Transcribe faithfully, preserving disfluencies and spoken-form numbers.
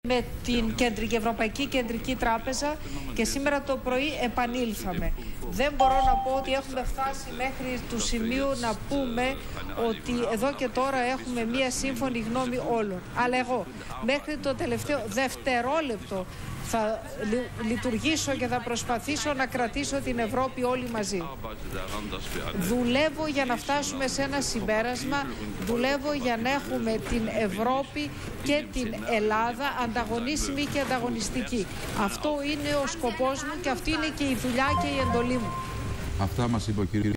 με την Κεντρική, Ευρωπαϊκή Κεντρική Τράπεζα και σήμερα το πρωί επανήλθαμε. Δεν μπορώ να πω ότι έχουμε φτάσει μέχρι του σημείου να πούμε ότι εδώ και τώρα έχουμε μία σύμφωνη γνώμη όλων. Αλλά εγώ μέχρι το τελευταίο δευτερόλεπτο θα λειτουργήσω και θα προσπαθήσω να κρατήσω την Ευρώπη όλοι μαζί. Δουλεύω για να φτάσουμε σε ένα συμπέρασμα, δουλεύω για να έχουμε την Ευρώπη και την Ελλάδα ανταγωνίσιμη και ανταγωνιστική. Αυτό είναι ο σκοπός μου και αυτή είναι και η δουλειά και η εντολή μου. Αυτά μας είπε ο κύριος